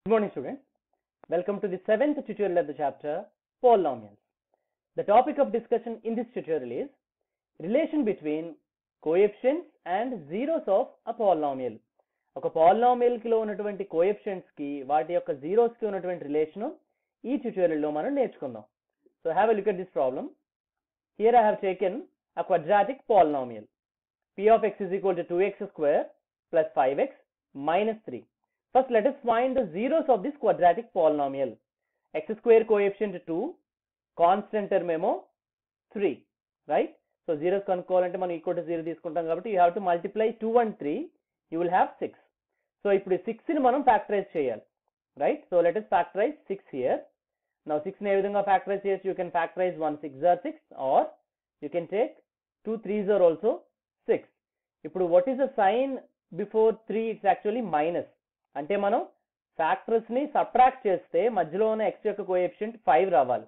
Good morning, students. Welcome to the 7th tutorial of the chapter Polynomials. The topic of discussion in this tutorial is relation between coefficients and zeros of a polynomial. ఒక polynomial కి లో ఉన్నటువంటి coefficients కి వాటి యొక్క zeros కి ఉన్నటువంటి relation ఈ tutorial లో మనం నేర్చుకుందాం. So have a look at this problem. Here I have taken a quadratic polynomial. P of x is equal to 2x square plus 5x minus 3. First, let us find the zeros of this quadratic polynomial. X square coefficient 2, constant term ఏమో 3, right? So zeros కనుక్కోవాలంటే మనం equal to 0 తీసుకుంటాం కాబట్టి you have to multiply 2 and 3, you will have 6. So ఇప్పుడు 6 ని మనం factorize చేయాలి, right? So let us factorize 6 here. Now 6 ని ఏ విధంగా factorize చేయొచ్చు? You can factorize 1 6s are 6, or you can take 2 3s are also 6. ఇప్పుడు what is the sign before 3? It's actually minus. అంటే మనం ఫ్యాక్టర్స్ ని సబ్ట్రాక్ట్ చేస్తే మధ్యలో ఉన్న x యొక్క కోఎఫిషియంట్ 5 రావాలి.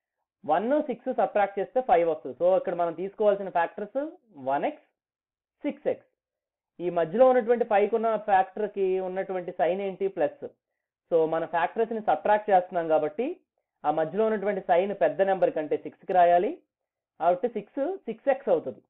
1 6 సబ్ట్రాక్ట్ చేస్తే 5 వస్తుంది. సో ఇక్కడ మనం తీసుకోవాల్సిన ఫ్యాక్టర్స్ 1x 6x. ఈ మధ్యలో ఉన్నటువంటి 5 ఉన్న ఫ్యాక్టర్ కి ఉన్నటువంటి సైన్ ఏంటి? ప్లస్. సో మన ఫ్యాక్టర్స్ ని సబ్ట్రాక్ట్ చేస్తున్నాం కాబట్టి ఆ మధ్యలో ఉన్నటువంటి సైన్ పెద్ద నెంబర్ కంటే 6 కి రాయాలి. కాబట్టి 6x అవుతుంది.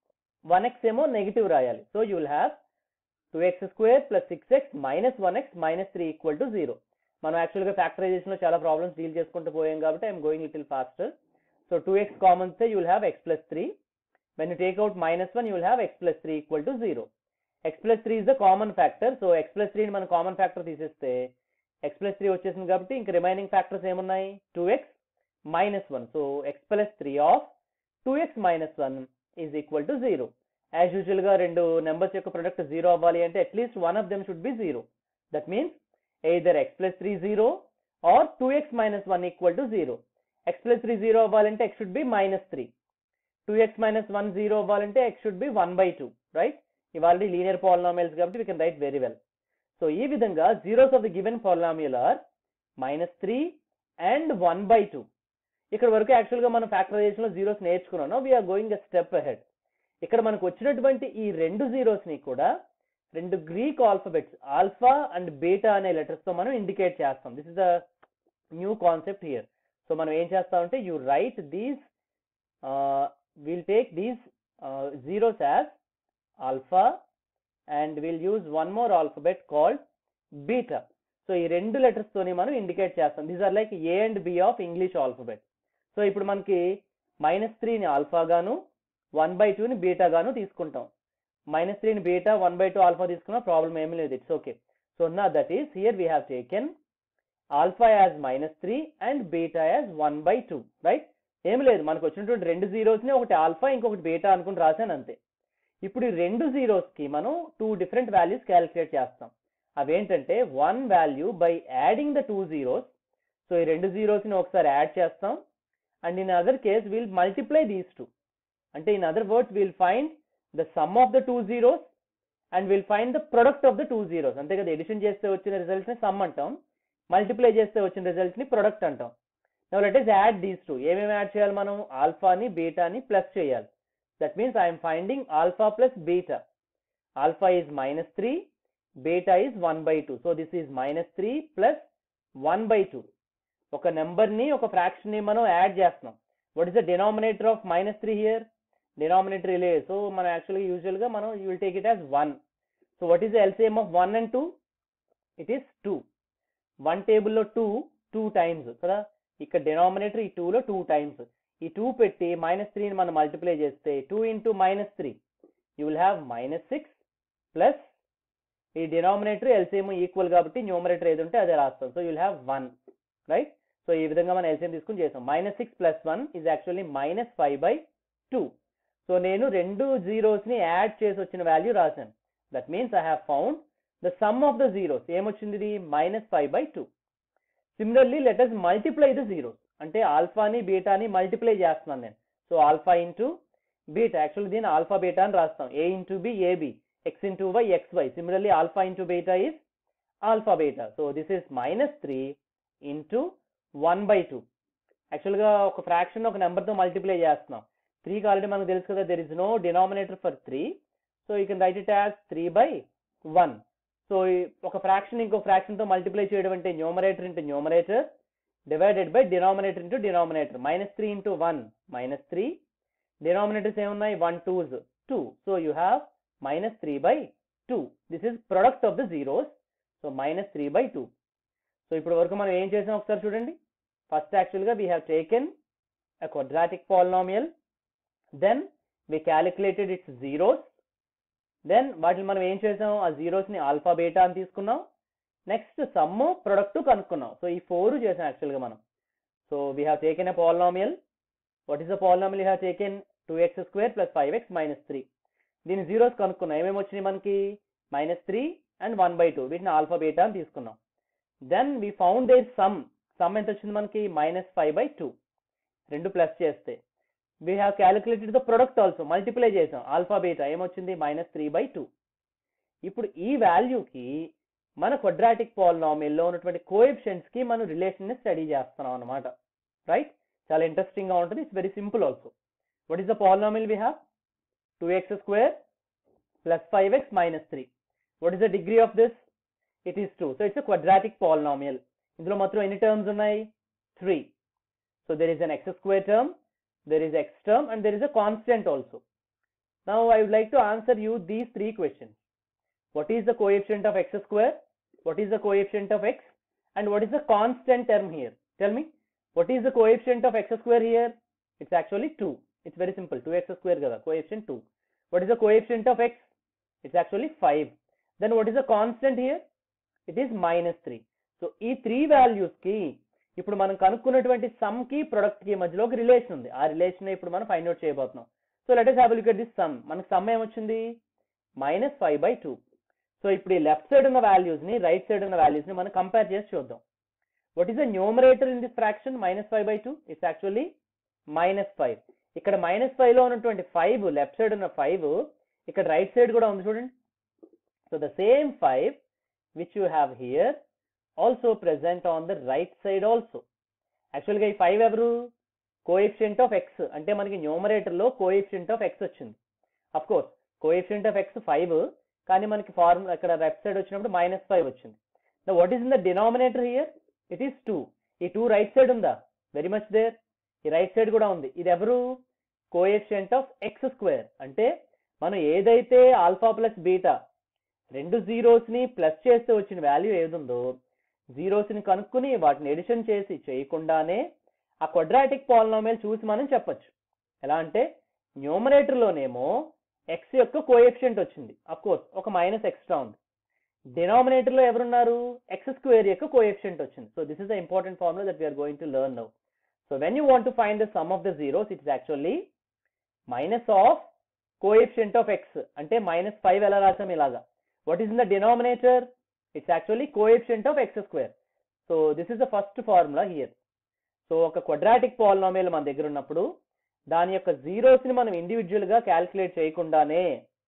1x ఏమో నెగిటివ్ రాయాలి. So you will have 2x square plus 6x minus 1x minus 3 equal to 0. మనం యాక్చువల్గా ఫ్యాక్టరైజేషన్లో చాలా ప్రాబ్లమ్స్ డీల్ చేసుకుంటూ పోయాం కాబట్టి I'm going little faster. So 2x common తే you will have x plus 3. When you take out minus 1 you will have x plus 3 equal to 0. x plus 3 is the common factor. So x plus 3 ని మనం common factor తీసేస్తే x plus 3 వచ్చేసింది కాబట్టి ఇంక remaining factors ఏమున్నాయి? 2x minus 1. So x plus 3 of 2x minus 1 is equal to 0. As usual గా రెండు numbers యొక్క ప్రొడక్ట్ 0 అవ్వాలి అంటే at least one of them should be 0. That means either x plus 3 0 or 2x minus 1 equal to 0. x plus 3 0 అవ్వాలంటే x should be minus 3. 2x minus 1 0 అవ్వాలంటే x should be 1/2, right? ఇవి already linear polynomials కాబట్టి we can write very well. So ఈ విధంగా zeros of the given polynomial are -3 and 1/2. ఇక్కడ వరకు actual గా మనం ఫ్యాక్టరైజేషన్ లో జీరోస్ నేర్చుకున్నాం. we are going a step ahead. ఇక్కడ మనకు వచ్చినటువంటి ఈ రెండు జీరోస్ ని కూడా రెండు Greek alphabets alpha and beta అనే లెటర్స్ తో మనం ఇండికేట్ చేస్తాం. This is the new concept here. So మనం ఏం చేస్తామంటే you write these will take these zeros as alpha and will use one more alphabet called beta. So ఈ రెండు letters తోని మనం ఇండికేట్ చేస్తాం. These are like A and B of English alphabet. So ఇప్పుడు మనకి -3 ని ఆల్ఫా గాను 1/2 ని బీటా గాను తీసుకుంటాం. -3 ని బీటా 1/2 ఆల్ఫా తీసుకున్నా ప్రాబ్లం ఏమీ లేదు. It's okay. సో నా that is here we have taken alpha as -3 and beta as 1/2, right? ఏమి లేదు, మనకు వచ్చినటువంటి రెండు జీరోస్ ని ఒకటి ఆల్ఫా ఇంకొకటి బీటా అనుకుని రాశాను అంతే. ఇప్పుడు ఈ రెండు జీరోస్ కి మనం 2 డిఫరెంట్ వాల్యూస్ క్యాలిక్యులేట్ చేస్తాం. అవేంటంటే 1 value by adding the 2 zeros. So ఈ రెండు జీరోస్ ని ఒకసారి యాడ్ చేస్తాం and in other case will multiply these 2. అంటే in other words will find the sum of the 2 zeros and will find the product of the 2 zeros. అంతే కదా, edition చేస్తే వచ్చిన రిజల్ట్ ని సమ్ అంటాం, మల్టిప్లై చేస్తే వచ్చిన రిజల్ట్ ని ప్రొడక్ట్ అంటాం. Now let us add these 2. ఏమేమి యాడ్ చేయాలి మనం? ఆల్ఫాని బీటాని ప్లస్ చేయాలి. That means I'm finding alpha plus beta. Alpha is -3, beta is 1/2. So this is -3 plus 1/2. ఒక నెంబర్ ని ఒక ఫ్రాక్షన్ ని మనం యాడ్ చేస్తున్నాం. What is the denominator of -3 here? Denominator ఇలే. సో మనం యాక్చువల్గా యూజువల్గా మనం you will take it as 1. So what is the LCM of 1 and 2? It is 2. 1 టేబుల్లో 2 టైమ్స్ కదా, ఇక్కడ డినామినేటర్ ఈ 2 లో 2 టైమ్స్. ఈ 2 పెట్టి -3 ని మనం మల్టిప్లై చేస్తే 2 into -3 you will have -6 plus ఈ డినామినేటర్ ఎల్సిఎం ఈక్వల్ కాబట్టి న్యూమరేటర్ ఏది ఉంటే అదే రాస్తాం. So you will have 1, right? So ఈ విధంగా మనం ఎల్సిఎం తీసుకుని చేసాం. -6 + 1 ఈజ్ యాక్చువల్లీ -5/2. సో నేను రెండు జీరోస్ ని యాడ్ చేసి వచ్చిన వాల్యూ రాశాను. That means I have found the sum of the zeros. ఏమొచ్చింది? ఇది -5/2. Similarly let us multiply the zeros. అంటే ఆల్ఫాని బీటాని మల్టిప్లై చేస్తున్నాను నేను. So alpha into beta, actually దీన్ని ఆల్ఫా బీటా అని రాస్తాం. A into B AB, X into Y XY. Similarly alpha into beta is alpha beta. So this is -3 into 1/2. యాక్చువల్గా ఒక ఫ్రాక్షన్ ఒక నెంబర్తో మల్టిప్లై చేస్తున్నాం. 3కి ఆల్రెడీ మనకు తెలుసు కదా, there is no denominator for 3. So you can write it as 3/1. సో ఒక ఫ్రాక్షన్ ఇంకో ఫ్రాక్షన్ తో మల్టిప్లై చేయడం అంటే numerator into numerator divided by denominator into denominator. -3 into 1 -3. Denominators ఏమున్నాయి 1 2s 2. So you have -3/2. This is product of the zeros. So -3/2. So ఇప్పుడు వరకు మనం ఏం చేసాం ఒకసారి చూడండి. ఫస్ట్ యాక్చువల్గా we have taken a quadratic polynomial, then we calculated its zeros, then వాటిని మనం ఏం చేసాం, ఆ జీరోస్ ని ఆల్ఫా బీటా అని తీసుకున్నాం. నెక్స్ట్ సమ్ ప్రొడక్ట్ కనుక్కున్నాం. సో ఈ 4 చేసాం యాక్చువల్గా మనం. So we have taken a polynomial. What is the polynomial you have taken? 2x² + 5x - 3. దీని జీరోస్ కనుక్కున్నాం. ఏమేమి వచ్చినాయి మనకి? -3 and 1/2. వీటిని ఆల్ఫా బీటా అని తీసుకున్నాం. Then we found there sum. Sum ఎంత వచ్చింది మనకి? -5/2. రెండు ప్లస్ చేస్తే we have calculated the product also. Multiply చేసాం ఆల్ఫా బీటా. ఏమొచ్చింది? -3/2. ఇప్పుడు ఈ వాల్యూకి మన క్వాడ్రాటిక్ పాలినామియల్ లో ఉన్నటువంటి కోఎఫిషియెంట్స్ కి మనం రిలేషన్ ని స్టడీ చేస్తున్నాం అనమాట. రైట్? చాలా ఇంట్రెస్టింగ్ గా ఉంటుంది. It's very simple also. What is the polynomial we have? 2x² + 5x - 3. What is the degree of this? It is 2. So it's a quadratic polynomial. ఇందులో మొత్తం ఎన్ని టర్మ్స్ ఉన్నాయి? 3. So there is an x² term, there is x term, and there is a constant also. Now I would like to answer you these 3 questions. What is the coefficient of x²? What is the coefficient of x? And what is the constant term here? Tell me, what is the coefficient of x² here? It's actually 2. It's very simple. 2x² kada, coefficient 2. What is the coefficient of x? It's actually 5. Then what is the constant here? It is -3. So ఈ 3 values ki ఇప్పుడు మనం కనుక్కున్నటువంటి some కి product కి మధ్యలో ఒక relation ఉంది. ఆ relation ఇప్పుడు మనం ఫైండ్ అవుట్ చేయబోతున్నాం. So let us have a look at this sum. మనకి సమ్ ఏమొచ్చింది? -5/2. సో ఇప్పుడు ఈ లెఫ్ట్ సైడ్ ఉన్న వాల్యూస్ ని, రైట్ సైడ్ ఉన్న వాల్యూస్ ని మనం కంపేర్ చేసి చూద్దాం. What is the numerator in this fraction? -5/2. It's actually -5. ఇక్కడ -5 లో ఉన్నటువంటి 5, లెఫ్ట్ సైడ్ ఉన్న 5 ఇక్కడ రైట్ సైడ్ కూడా ఉంది చూడండి. So the same 5 which you have here also present on the right side also. Actually గా ఈ 5 ఎవరు? Coefficient of x. అంటే మనకి న్యూమరేటర్ లో కోఎఫిషియంట్ ఆఫ్ x వచ్చింది. Of course coefficient of x 5, కానీ మనకి ఫార్ములా ఇక్కడ లెఫ్ట్ సైడ్ వచ్చినప్పుడు -5 వచ్చింది. Now what is in the denominator here? It is 2. ఈ 2 రైట్ సైడ్ ఉందా? Very much there. ఈ రైట్ సైడ్ కూడా ఉంది. ఇది ఎవరు? Coefficient of x². అంటే మనం ఏదైతే ఆల్ఫా ప్లస్ బీటా రెండు జీరోస్ ని ప్లస్ చేస్తే వచ్చిన వాల్యూ ఏది ఉందో, జీరోస్ ని కనుక్కుని వాటిని ఎడిషన్ చేసి చేయకుండానే ఆ క్వాడ్రాటిక్ పాలినామియల్ చూసి మనం చెప్పొచ్చు. ఎలా అంటే న్యూమరేటర్ లోనేమో x యొక్క కోఎఫిషియంట్ వచ్చింది. అఫ్ కోర్స్ ఒక మైనస్ ఎక్స్ట్రా ఉంది. డినామినేటర్ లో ఎవరున్నారు? x² యొక్క కోఎఫిషియంట్ వచ్చింది. So this is the important formula that we're going to learn now. So when you want to find the sum of the zeros, it's actually minus of coefficient of x. అంటే -5 ఎలా రాసాం? ఇలాగా. What is in the denominator? It's actually coefficient of x². So this is the first formula here. So ఒక quadratic polynomial మన దగ్గర ఉన్నప్పుడు దాని యొక్క జీరోస్ ని మనం ఇండివిజువల్ గా క్యాలిక్యులేట్ చేయకుండానే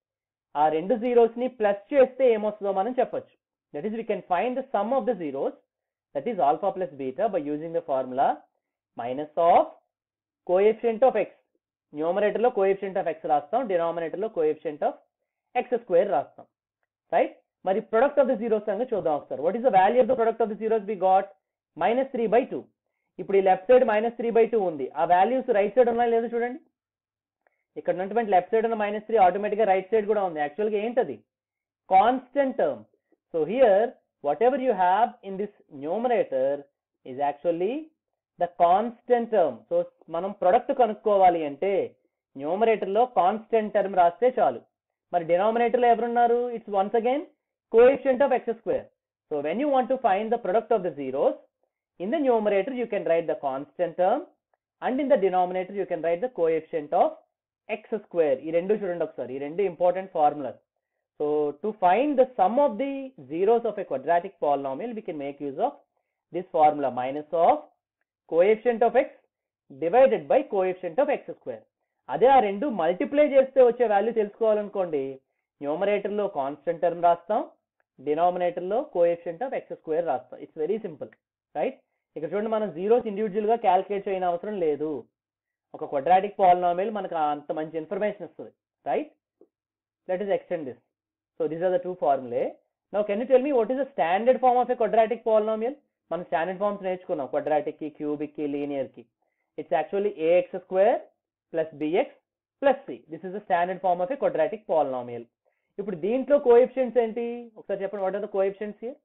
ఆ రెండు జీరోస్ ని ప్లస్ చేస్తే ఏమొస్తుందో మనం చెప్పొచ్చు. That is we can find the sum of the zeros, that is alpha plus beta, by using the formula minus of coefficient of x. Numerator లో కోఎఫిషియంట్ ఆఫ్ ఎక్స్ రాస్తాం, డినామినేటర్ లో coefficient of x² రాస్తాం. Right? మరి product of the zeros సంగతి చూద్దాం ఒకసారి. What is the value of the product of the zeros? We got -3/2. ఇప్పుడు ఈ లెఫ్ట్ సైడ్ -3/2 ఉంది. ఆ వాల్యూస్ రైట్ సైడ్ ఉన్నాయో లేదో చూడండి. ఇక్కడ ఉన్నటువంటి లెఫ్ట్ సైడ్ ఉన్న -3 ఆటోమేటిక్ గా రైట్ సైడ్ కూడా ఉంది. యాక్చువల్ గా ఏంటది? Constant term. So here whatever you have in this numerator is actually the constant term. సో మనం ప్రొడక్ట్ కనుక్కోవాలి అంటే న్యూమరేటర్ లో కాన్స్టెంట్ టర్మ్ రాస్తే చాలు. మరి డినామినేటర్ లో ఎవరున్నారు? It's once again coefficient of x². So when you want to find the product of the zeros, in the numerator you can write the constant term, and in the denominator you can write the coefficient of x². ఈ రెండు చూడండి ఒకసారి. ఈ రెండు important formulas. So to find the sum of the zeros of a quadratic polynomial we can make use of this formula, minus of coefficient of x divided by coefficient of x². అదే ఆ రెండు multiply చేస్తే వచ్చే value తెలుసుకోవాలనుకోండి, numerator లో constant term రాస్తాం, denominator లో coefficient of x² రాస్తాం. It's very simple. రైట్? ఇక్కడ చూడండి, మనం జీరోస్ ఇండివిజువల్ గా క్యాలిక్యులేట్ చేయని అవసరం లేదు. ఒక క్వాడ్రాటిక్ పాలినామియల్ మనకు అంత మంచి ఇన్ఫర్మేషన్ ఇస్తుంది. Right? Let us extend this. So these are the two formulae. Now can you tell me what is the standard form of a quadratic polynomial? మనం స్టాండర్డ్ ఫార్మ్స్ నేర్చుకున్నాం క్వాడ్రాటిక్ కి, cubic కి, linear కి. It's actually ax square plus bx plus c. This is the standard form of a quadratic polynomial. ఇప్పుడు దీంట్లో coefficients ఏంటి ఒకసారి చెప్పండి. What are the coefficients here?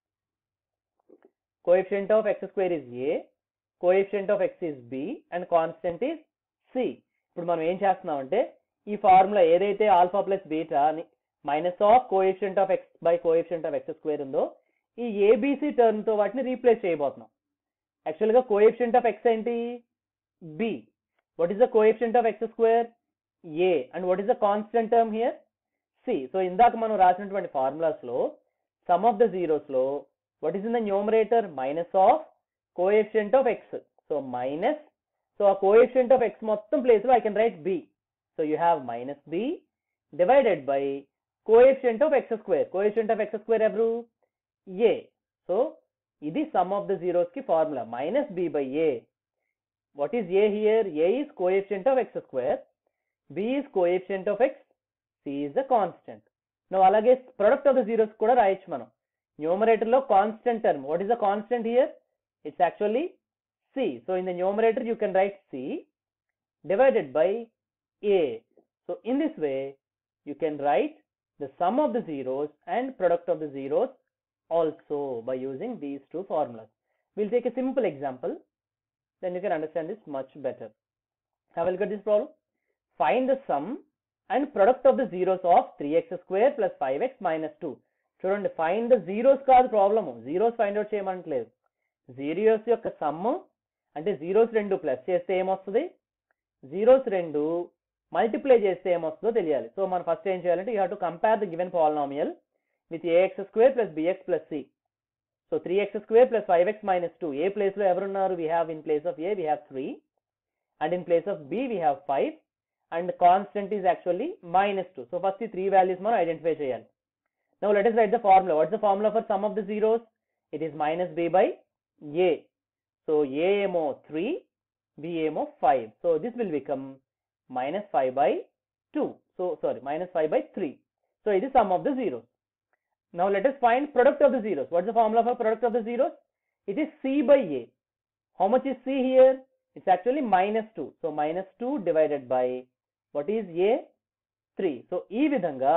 Coefficient of x square is a, coefficient of x is b and constant is c. ఇప్పుడు మనం ఏం చేస్తున్నాం అంటే ఈ ఫార్ములా ఏదైతే alpha plus beta minus of coefficient of x by coefficient of x square ఉందో ఈ ABC term తో వాటిని రీప్లేస్ చేయబోతున్నాం. యాక్చువల్ గా కోఎఫిషియెంట్ ఆఫ్ x ఏంటి? b. What is the coefficient of x square? a. And what is the constant term here? c. So ఇందాక మనం రాసినటువంటి ఫార్ములాస్ లో సమ్ ఆఫ్ ద జీరోస్ లో what is in the numerator? Minus of coefficient of x. So minus, so ఆ coefficient of x మొత్తం place లో I can write b. So you have minus b divided by coefficient of x square. Coefficient of x square ఎవరు? a. So ఇది sum of the zeros కి formula minus b by a. What is a here? a is coefficient of x square, b is coefficient of x, c is the constant. Now అలాగే product of the zeros కూడా రాయొచ్చు మనం. Numerator లో constant term, what is the constant here? It's actually c. So in the numerator you can write c divided by a. So in this way you can write the sum of the zeros and product of the zeros also by using these two formulas. We'll take a simple example, then you can understand this much better. Have a look at this problem. Find the sum and product of the zeros of 3x square plus 5x minus 2. చూడండి, find the zeros కాదు problem, zeros find out చేయమంటలేదు. Zeros యొక్క sum అంటే zeros రెండు plus చేస్తే ఏమొస్తుంది, zeros రెండు multiply చేస్తే ఏమొస్తుందో తెలియాలి. సో మనం ఫస్ట్ ఏం చేయాలంటే you have to compare the given polynomial with ax square plus bx plus c. So 3x square plus 5x minus 2. A place lo evarunaru? We have in place of a we have 3 and in place of b we have 5 and the constant is actually minus 2. So first the three values మనం identify చేయాలి. Now let us write the formula. What is the formula for sum of the zeros? It is minus b by a. So a ఏమో 3, b ఏమో 5. So this will become minus 5 by 2. So sorry, minus 5 by 3. So it is sum of the zeros. Now let us find product of the zeros. What is the formula for product of the zeros? It is c by a. How much is c here? It's actually minus 2. So minus 2 divided by what is a? 3. So ఈ విధంగా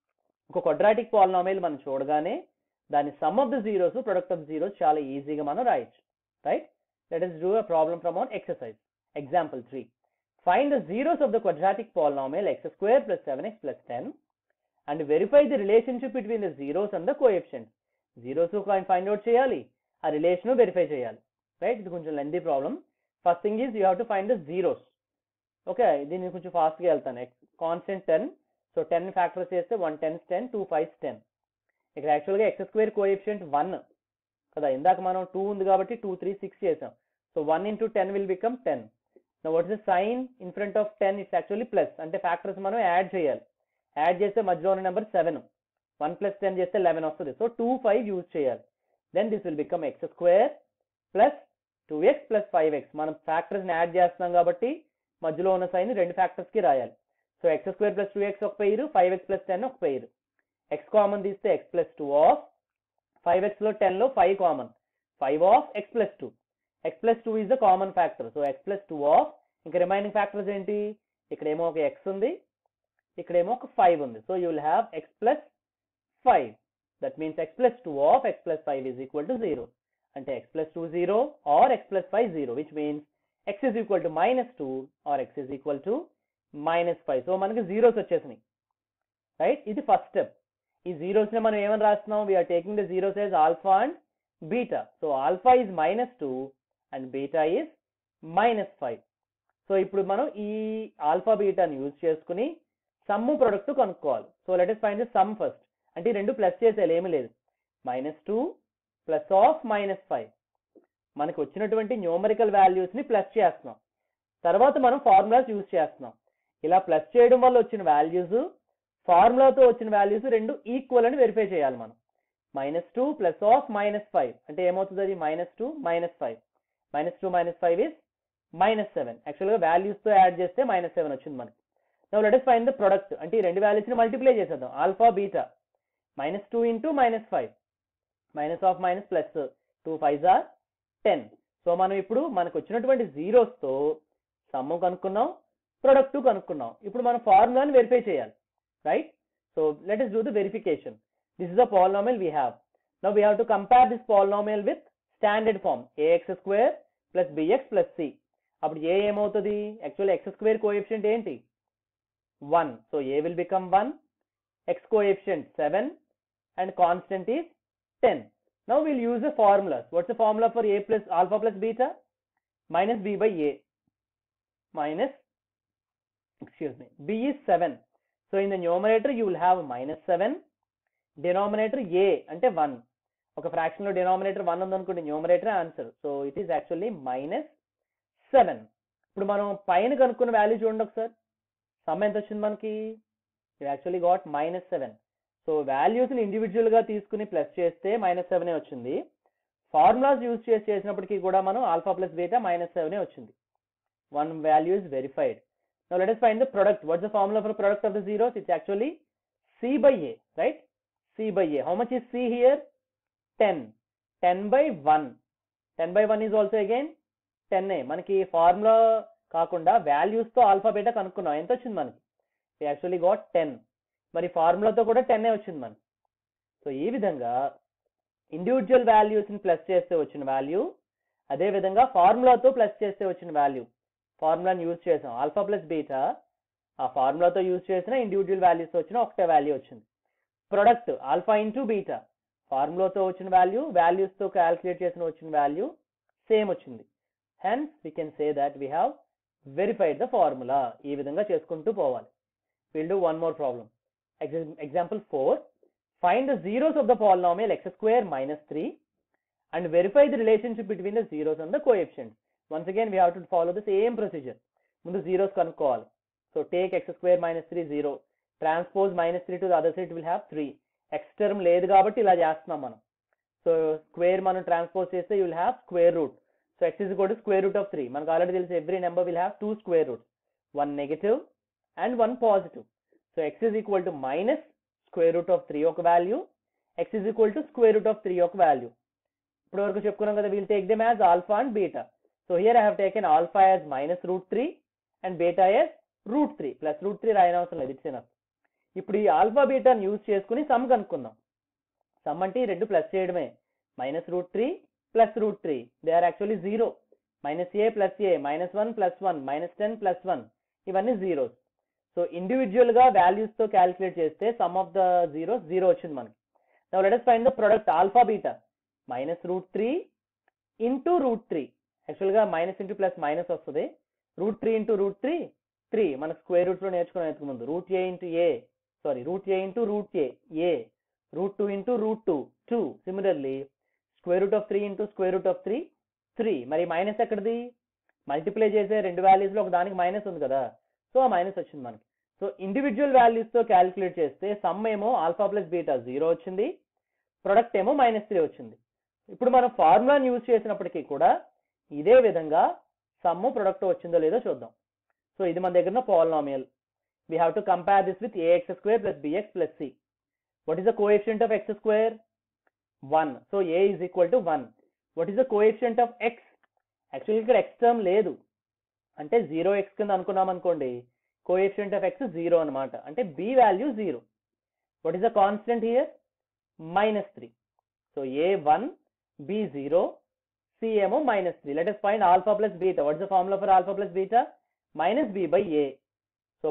ఒక quadratic polynomial మనం చూడగానే దాని sum of the zeros, product of the zeros చాలా ఈజీగా మనం రాయొచ్చు. Right? Let us do a problem from our exercise. Example 3. Find the zeros of the quadratic polynomial x square plus 7x plus 10 and verify the relationship between the zeros and the coefficients. Zeros find out చేయాలి, ఆ relation verify చేయాలి. Right, ఇది కొంచెం lengthy problem. First thing is you have to find the zeros. Okay, దీన్ని కొంచెం ఫాస్ట్గా వెళ్తాను. Constant 10, so 10 factors చేస్తే 1 10s 10, 2 5s 10. ఇక్కడ యాక్చువల్గా ఎక్స్ స్క్వేర్ కోఎఫిషియంట్ 1 కదా, ఇందాక మనం 2 ఉంది కాబట్టి 2 3 6 చేసాం. So 1 into 10 will become 10. Now what is the sign in front of 10? It's actually plus, అంటే ఫ్యాక్టర్స్ మనం యాడ్ చేయాలి. యాడ్ చేస్తే మధ్యలో ఉన్న నెంబర్ 7, 1 plus 10 చేస్తే 11 వస్తుంది. సో 2 5 యూజ్ చేయాలి. Then this will become x square plus 2x plus 5x. మనం ఫ్యాక్టర్స్ ని యాడ్ చేస్తున్నాం కాబట్టి మధ్యలో ఉన్న సైన్ రెండు ఫ్యాక్టర్స్ కి రాయాలి. So X square plus 2x ఒక పెయిర్, 5x ప్లస్ 10 ఒక పెయిర్. x కామన్ తీస్తే x ప్లస్ 2 ఆఫ్ 5x లో 10 లో 5 common, 5 of x plus 2. x plus 2 is the common factor. So x plus 2 of, ఇంకా remaining factors ఏంటి, ఇక్కడేమో ఒక x ఉంది, ఇక్కడేమో ఒక 5 ఉంది. So you will have x plus 5. That means x plus 2 of x plus 5 is equal to 0. అంటే x plus 2 0 or x plus 5 0, which means x is equal to -2 or x is equal to -5. So మనకి zeros వచ్చేసినాయి. Right, ఇది first step. ఈ zeros ని మనం ఏమని రాస్తున్నాం, we're taking the zeros as alpha and beta. So alpha is -2 and beta is -5. So ఇప్పుడు మనం ఈ ఆల్ఫా బీటాని యూజ్ చేసుకుని సమ్ము ప్రొడక్ట్ కనుక్కోవాలి. So let us find the sum first. అంటే ఈ రెండు ప్లస్ చేసేయాలి, ఏమీ లేదు. -2 ప్లస్ ఆఫ్ -5. మనకు వచ్చినటువంటి న్యూమరికల్ వాల్యూస్ ని ప్లస్ చేస్తున్నాం, తర్వాత మనం ఫార్ములాస్ యూజ్ చేస్తున్నాం. ఇలా ప్లస్ చేయడం వల్ల వచ్చిన వాల్యూస్ ఫార్ములాతో వచ్చిన వాల్యూస్ రెండు ఈక్వల్ అని వెరిఫై చేయాలి మనం. -2 ప్లస్ ఆఫ్ -5 అంటే ఏమవుతుంది, అది -2 -5. -2 -5 is -7. యాక్చువల్గా వాల్యూస్ తో యాడ్ చేస్తే -7 వచ్చింది మనకి. Now let us find the product. అంటే ఈ రెండు వాల్యూస్ ని మల్టిప్లై చేసేద్దాం, alpha beta. -2 into -5, minus of minus plus 2 5s are 10. So మనం ఇప్పుడు మనకు వచ్చినటువంటి జీరోస్ తో సమ్ కనుక్కున్నాం, ప్రొడక్ట్ కనుక్కున్నాం. ఇప్పుడు మనం ఫార్ములాని వెరిఫై చేయాలి, right? So let us do the verification. This is the polynomial we have. Now we have to compare this polynomial with standard form ax square plus bx plus c. అప్పుడు a ఏమవుతుంది? Actually x square coefficient ఏంటి? 1. So a will become 1, x coefficient 7 and constant is 10. Now we'll use the formulas. What's the formula for a plus alpha plus beta? Minus b by a. Minus, b is 7. So in the numerator you will have -7, denominator a అంటే 1. ఒక fraction లో denominator 1 ఉందనుకోండి, numerator answer. So it is actually -7. ఇప్పుడు మనం పైన కనుక్కున్న value చూడండి ఒకసారి. సమ్ ఎంత వచ్చింది మనకి? Actually got -7. సో వాల్యూస్ ని ఇండివిజువల్ గా తీసుకుని ప్లస్ చేస్తే -7 వచ్చింది. ఫార్ములాస్ యూజ్ చేసినప్పటికీ కూడా మనం ఆల్ఫా ప్లస్ బీటా -7 వచ్చింది. One value is verified. Now let us find the product. What's the formula for product of the zeros? It's actually c by a, right? C by a. How much is c here? 10. 10 by 1. 10 by 1 is also again 10a. మనకి formula కాకుండా values తో alpha beta కనుక్కున్నాం. ఎంత వచ్చింది మనకి? We actually got 10. మరి ఫార్ములాతో కూడా 10 వచ్చింది మనకి. సో ఈ విధంగా ఇండివిజువల్ వాల్యూస్ ని ప్లస్ చేస్తే వచ్చిన వాల్యూ, అదే విధంగా ఫార్ములాతో ప్లస్ చేస్తే వచ్చిన వాల్యూ, ఫార్ములాని యూజ్ చేసాం ఆల్ఫా ప్లస్ బీటా, ఆ ఫార్ములాతో యూజ్ చేసిన ఇండివిజువల్ వాల్యూస్ వచ్చిన ఒకటే వాల్యూ వచ్చింది. ప్రొడక్ట్ ఆల్ఫా ఇంటూ బీటా, ఫార్ములాతో వచ్చిన వాల్యూ, వాల్యూస్ తో క్యాల్కులేట్ చేసిన వచ్చిన వాల్యూ సేమ్ వచ్చింది. Hence we can say that we have verified the formula. ఈ విధంగా చేసుకుంటూ పోవాలి. Will do one more problem. Example 4. Find the zeros of the polynomial x square minus 3 and verify the relationship between the zeros and the coefficients. Once again we have to follow the same procedure. ముందు zeros కనుక్కోవాలి. So take x square minus 3 0, transpose -3 to the other side, will have 3. x term లేదు కాబట్టి ఇలా చేస్తున్నాం మనం. So square మనం transpose చేస్తే you will have square root. So x is equal to square root of 3. మనకు already తెలిసి every number will have 2 square roots, one negative and one positive. So x is equal to minus square root of 3 ఒక value, x is equal to square root of 3 ఒక value. ఇప్పుడు వరకు చెప్పుకున్నాం కదా, we'll take them as alpha and beta. So here I have taken alpha as -√3 and beta as √3. plus √3 రాయనవసరం లేదు, it's enough. ఇప్పుడు ఈ alpha బీటాని యూజ్ చేసుకుని సమ్ కనుక్కుందాం. సమ్ అంటే ఈ రెండు ప్లస్ చేయడమే. -√3 plus √3, they are actually 0. -a plus a, -1 plus 1, -10 plus 1, ఇవన్నీ జీరోస్. సో ఇండివిజువల్ గా వాల్యూస్ తో క్యాలిక్యులేట్ చేస్తే సమ్ ఆఫ్ ద జీరోస్ 0 వచ్చింది మనకి. Now let us find the product alpha beta. -√3 into √3, actual గా మైనస్ ఇంటూ ప్లస్ మైనస్ వస్తుంది. √3 into √3 3, మన స్క్వేర్ రూట్స్ లో నేర్చుకునే ముందు. √a into a, sorry √a into √a a, √2 into √2 2. Similarly square root of 3 into square root of 3 3. మరి minus ఎక్కడిది? Multiply చేసే రెండు వాల్యూస్ లో ఒక దానికి మైనస్ ఉంది కదా, సో ఆ మైనస్ వచ్చింది మనకి. సో ఇండివిజువల్ వాల్యూస్ తో క్యాలిక్యులేట్ చేస్తే సమ్ ఏమో ఆల్ఫా ప్లస్ బీటా 0 వచ్చింది, ప్రొడక్ట్ ఏమో -3 వచ్చింది. ఇప్పుడు మనం ఫార్ములాని యూజ్ చేసినప్పటికీ కూడా ఇదే విధంగా సమ్ ప్రొడక్ట్ వచ్చిందో లేదో చూద్దాం. సో ఇది మన దగ్గర polynomial. We have to compare this with ax square plus bx plus c. What is the coefficient of x square? 1. So a is equal to 1. What is the coefficient of x? Actually ఇక్కడ x term లేదు, అంటే 0x కింద అనుకున్నాం అనుకోండి. Coefficient of x 0 అనమాట, అంటే b వాల్యూ 0. What is the constant here? -3. So a 1, b 0, c ఏమో -3. Let us find alpha plus beta. What is the formula for alpha plus beta? -b by a. So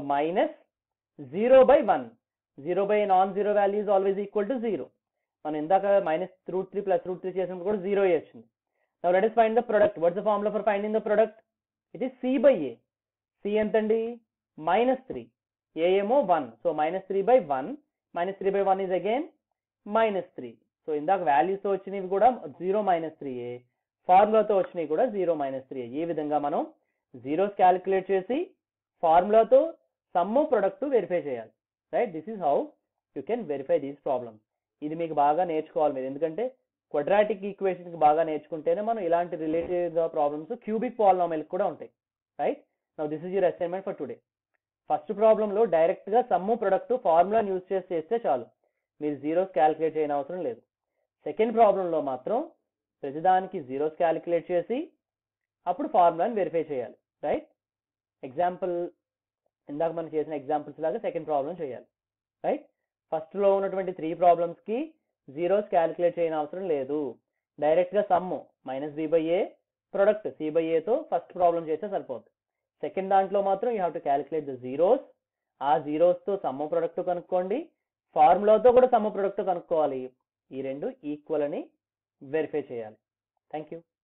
-0 by 1. 0 by a non-zero value is always equal to 0. మనం ఇందాక -√3 plus √3 చేసినప్పుడు కూడా 0 వచ్చింది. Now let us find the product. What is the formula for finding the product? It is c by a. c ఎంతండి? -3. a ఏమో 1. So -3 by 1. -3 by 1 is again -3. So ఇందాక values తో వచ్చినవి కూడా 0 -3a, ఫార్ములాతో వచ్చినవి కూడా 0 -3a. ఈ విధంగా మనం జీరోస్ క్యాలిక్యులేట్ చేసి ఫార్ములాతో సమ్ ప్రొడక్ట్ వెరిఫై చేయాలి, right? This is how you can verify these problems. ఇది మీకు బాగా నేర్చుకోవాలి మీరు, ఎందుకంటే క్వాడ్రాటిక్ ఈక్వేషన్ కి బాగా నేర్చుకుంటేనే మనం ఇలాంటి రిలేటెడ్ ప్రాబ్లమ్స్ క్యూబిక్ పాలినామియల్ కూడా ఉంటాయి, right? Now this is your assignment for today. First problem లో డైరెక్ట్ గా సమ్ ప్రొడక్ట్ ఫార్ములాని యూజ్ చేస్తే చాలు. మీరు జీరోస్ క్యాలిక్యులేట్ చేయని అవసరం లేదు. సెకండ్ ప్రాబ్లంలో మాత్రం ప్రతిదానికి జీరోస్ క్యాలిక్యులేట్ చేసి అప్పుడు ఫార్ములాని వెరిఫై చేయాలి, రైట్? ఎగ్జాంపుల్ ఇందాక మనం చేసిన ఎగ్జాంపుల్స్ లాగా సెకండ్ ప్రాబ్లం చేయాలి, రైట్? ఫస్ట్లో ఉన్నటువంటి 3 ప్రాబ్లమ్స్కి జీరోస్ క్యాలిక్యులేట్ చేయని అవసరం లేదు. డైరెక్ట్గా సమ్ -b/a ప్రొడక్ట్ c/aతో ఫస్ట్ ప్రాబ్లం చేస్తే సరిపోతుంది. సెకండ్ దాంట్లో మాత్రం you have to calculate the zeros. ఆ జీరోస్తో సమ్ ప్రొడక్ట్ కనుక్కోండి, ఫార్ములాతో కూడా సమ్ ప్రొడక్ట్ కనుక్కోవాలి. ఈ రెండు ఈక్వల్ అని వెరిఫై చేయాలి. Thank you.